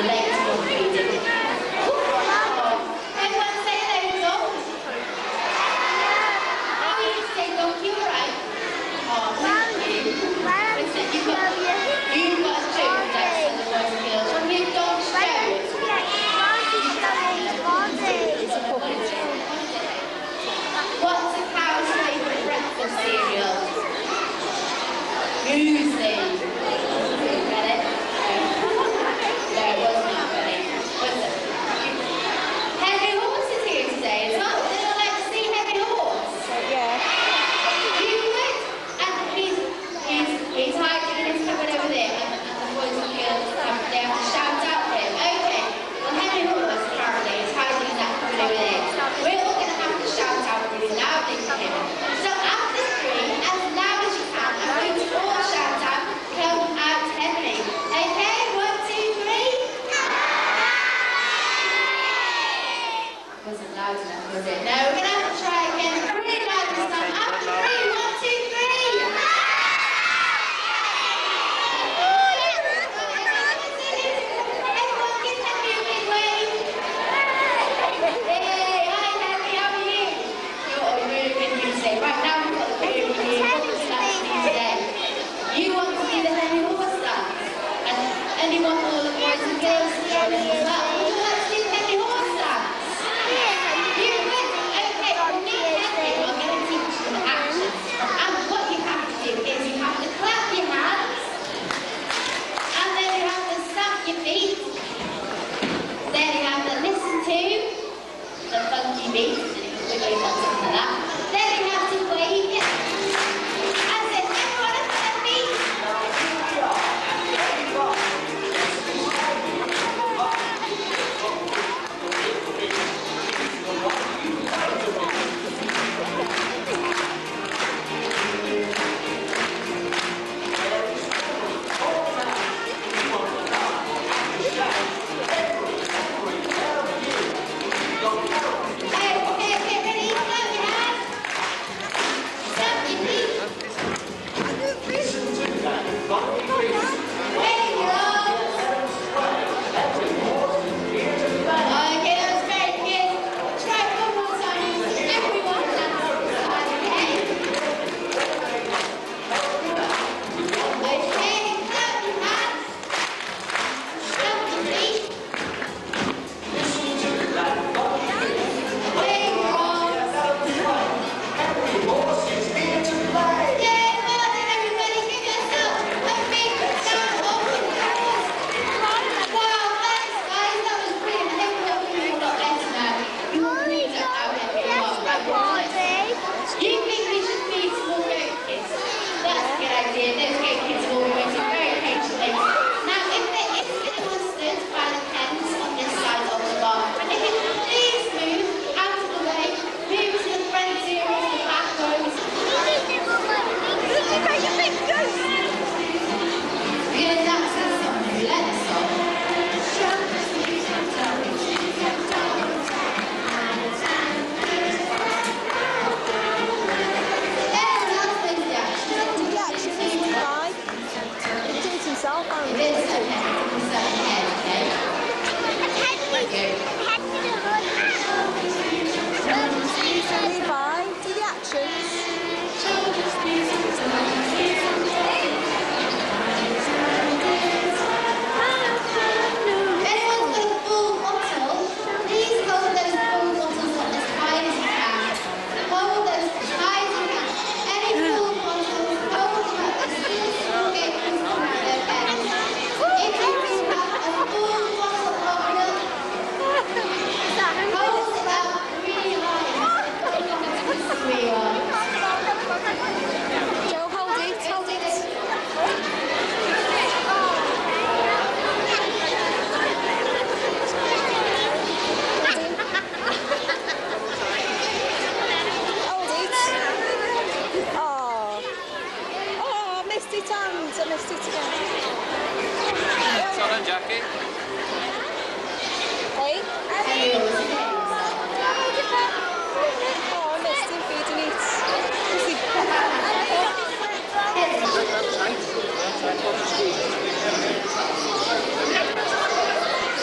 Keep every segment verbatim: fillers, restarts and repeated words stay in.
relate to what we do. Everyone say hello, dog. How are you say donkey, alright? Oh, thank you. Listen, you've got, you've got a trip that's for the boys and girls. When you've done shows, what's a cow's favourite breakfast cereal? Muesli. Get it? No, it was not funny. Was it? Henry Horse is here today as well. Would you like to see Henry Horse? Yeah. You would? And he's, he's, he's hiding in his cupboard over there, and, and the boys and girls have, they have to shout out for him. Okay. Well, Henry Horse apparently is hiding in that cupboard over there. We're all going to have to shout out really loudly for him. So after three, as loud as you can, I'm going to all shout out, come out Henry. Okay, one, two, three. Wasn't loud enough, was it? No, we're going to have to try again. Really loud this time. After three, one, two, three. Everyone give Henry a big wave. Hey, hi Henry, how are you? You're really good news today. Right now we've got the really good what would you like to see today? You want to see the Henry Horse dance? And, and you want all the boys and girls to join us as well? Would you like to see the Henry Horse dance? You would? Okay, well me and Henry are going to teach you the actions. And what you have to do is you have to clap your hands, and then you have to stamp your feet, then you have to listen to the funky beat, and you can wiggle your nuts like that. Then you have to wave it. That's it, everyone up to their feet. Hey, okay, okay, ready? Clap your hands. Stamp your feet. Ready, girls? Okay, that was very good. Try it one more time. Everyone, that's okay. Okay, clap your hands. Stamp your feet. Hey, girls. Yeah, well done, everybody. Give yourself a big round of applause. Wow, thanks, guys. That was brilliant. I hope we're doing a lot better now. You all cleaned up now, Henry. You are right, what's next? You think we should feed some more goat kids? That's a good idea. Those goat kids are all waiting very patiently. Now, if there is anyone stood by the pens on this side of the bar, if you could please move out of the way, move to the front series, the back rows. We're going to dance this song. You like this song? Everyone else knows the action. Yeah, she's doing fine. He's doing himself, aren't It he? is okay. It's okay, okay. Levi, do the actions. If anyone's got a full bottle, please hold those full bottles up as high as you can. Hold those as high as you can. Any full bottles, hold them up as soon as you get them from their beds. If you have a full bottle of milk, hold it up really high. We are. Joe, hold it, hold it. Hold it. Oh. Oh, I missed it, and I missed it again. Well done, Jackie. Hey? Hey, Oh, I missed him feeding it. Is he? That's right. That's right.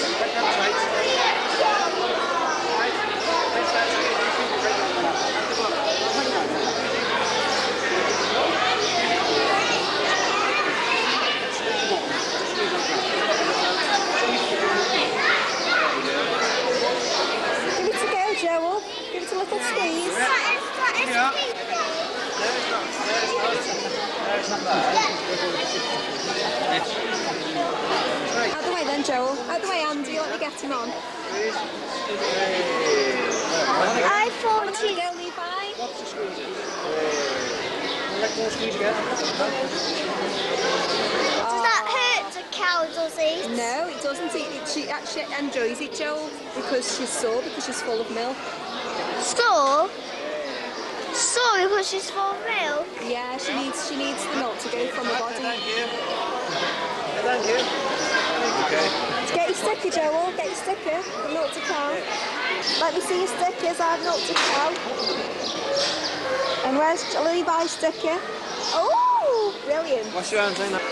By the way, Andy, let me get him on. I thought Want to he... go, Levi? What's the squeeze it? Let go squeeze again. Does that hurt the cow, does it? No, it doesn't. It, it, she actually enjoys it, Joel, because she's sore, because she's full of milk. So? So, because she's full of milk? Yeah, she needs she needs the milk to go from her body. Thank you. Thank you. Okay. Get your sticker, Joel. Get your sticker. The milk to cow. Let me see your stickers. I have milk to cow. And where's Levi's sticker? Oh, brilliant. Wash your hands, ain't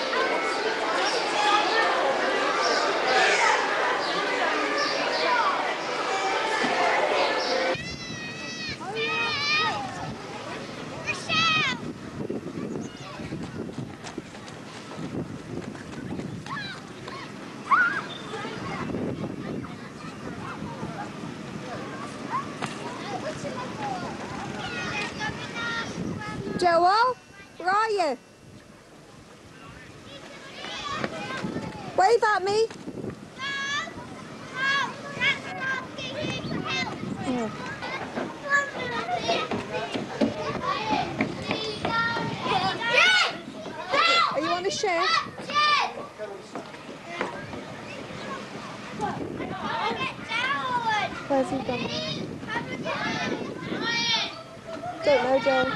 Joel, where are you? Wave at me. Oh. Are you on a ship? Where's he gone? Don't know, Joel.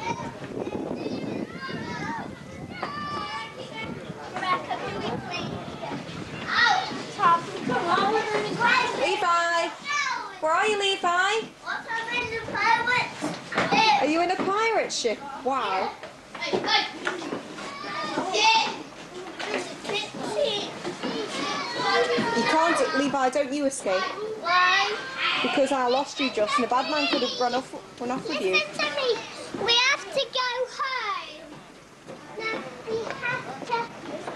Levi! Where are you, Levi? Are you in a pirate ship? Wow. You can't, Levi, don't you escape. Why? Because I lost you just, and a bad man could have run off, run off with you. Listen to me. We have to go home. No, we have to.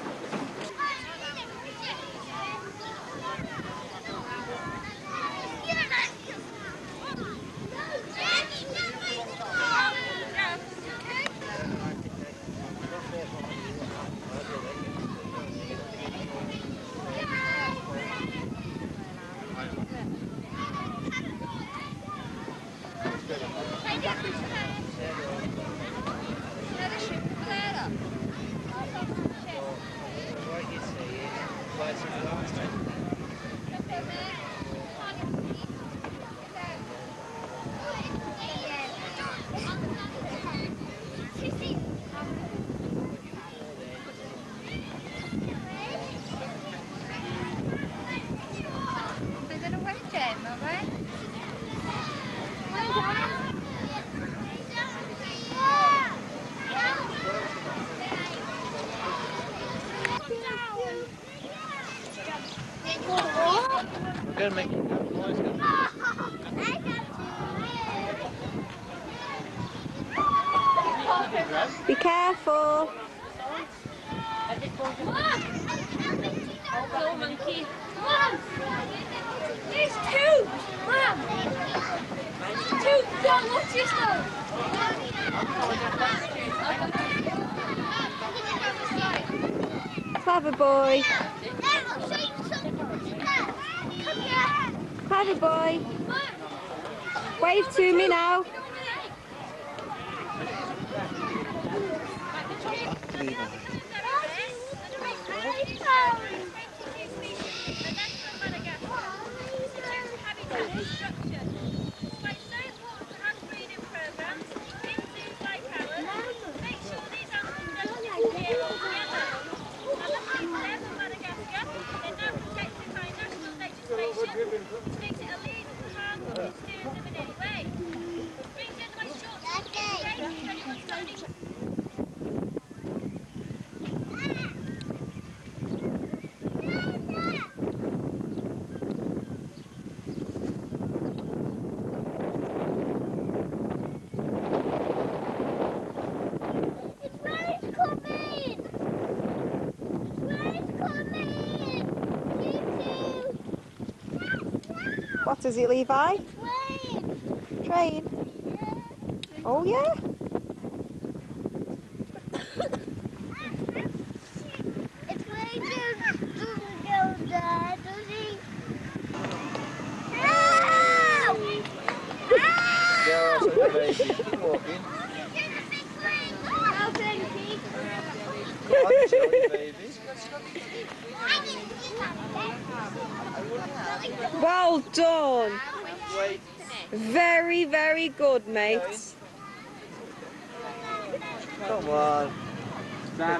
We're going to make it noise. Be careful. Little monkey. Mom! There's two! Mom! Two! Don't watch yourself! Clever boy. Clever boy. Wave to me now. What is it, Levi? Train. Train? Yeah. Oh, yeah? If we do, doesn't go there, does Well done. Wait. Very, very good, mate. Come on. Stand.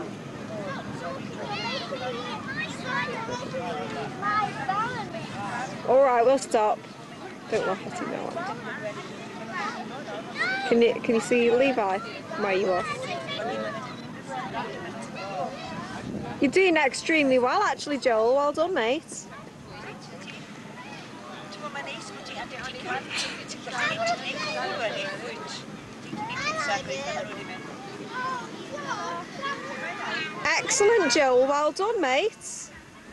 All right, we'll stop. Don't laugh at it now. Can you can you see Levi where you are? You're doing extremely well, actually, Joel. Well done, mate. Excellent, Joel. Well done, mate.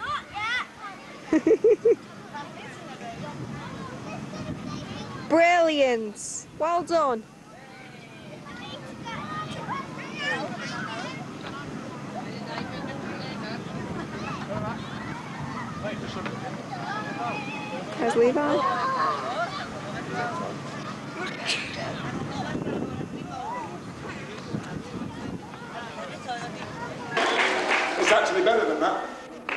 Brilliant. Well done. There's Levi. It's actually better than that.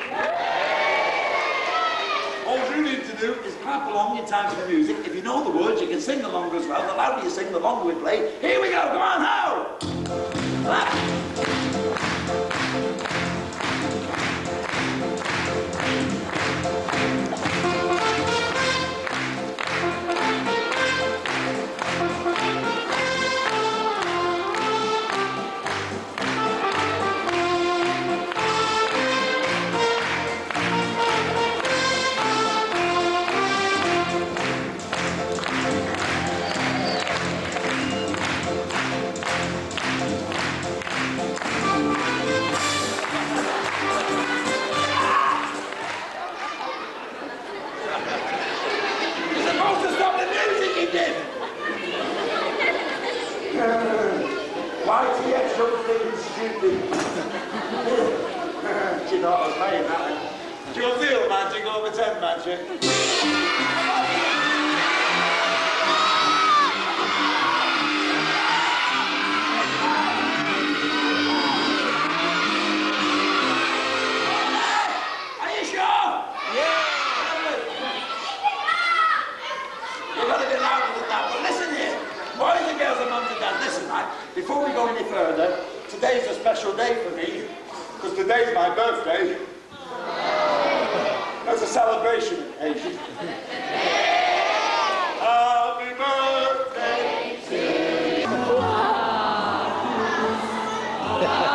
All you need to do is clap along in time to the music. If you know the words, you can sing along as well. The louder you sing, the longer we play. Here we go, come on, how? Clap. Y T X don't think it's stupid. Do you know what I was playing that? Do you feel magic over ten magic? Are you sure? Yeah. You've got to be louder than that, but listen here. Boys and girls and mums and dads, listen, right? Before we go any further, today's a special day for me, because today's my birthday. That's a celebration occasion. Happy birthday to you.